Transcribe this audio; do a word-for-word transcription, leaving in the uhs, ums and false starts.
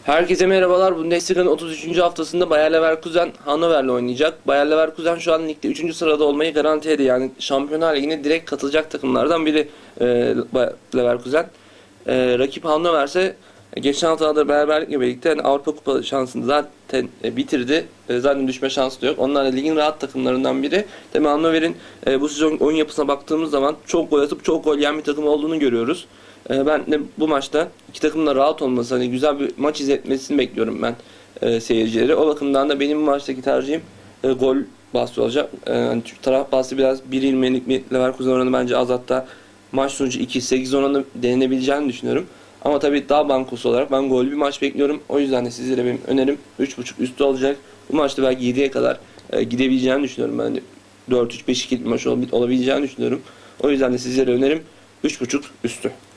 Herkese merhabalar. Bundesliga'nın otuz üçüncü haftasında Bayer Leverkusen Hannover'le oynayacak. Bayer Leverkusen şu an ligde üçüncü sırada olmayı garantiledi. Yani Şampiyonlar Ligi'ne direkt katılacak takımlardan biri e, Bayer Leverkusen. E, rakip Hannover ise geçen haftalarda beraberlikle birlikte yani Avrupa Kupa şansını zaten e, bitirdi. E, zaten düşme şansı da yok. Onlar da ligin rahat takımlarından biri. Tabii Hannover'in e, bu sezon oyun yapısına baktığımız zaman çok gol atıp çok gol yiyen bir takım olduğunu görüyoruz. Ben de bu maçta iki takımın da rahat olması, hani güzel bir maç izletmesini bekliyorum ben e, seyircileri. O bakımdan da benim bu maçtaki tercihim e, gol bahsi olacak. E, hani taraf bahsi biraz bir ilmelik bir Leverkusen oranı bence az, hatta maç sonucu iki sekiz oranı denenebileceğini düşünüyorum. Ama tabii daha bankosu olarak ben gol bir maç bekliyorum. O yüzden de sizlere benim önerim üç buçuk üstü olacak. Bu maçta belki yediye kadar e, gidebileceğini düşünüyorum. Ben de dört üç beş iki bir maç olabileceğini düşünüyorum. O yüzden de sizlere önerim üç buçuk üstü.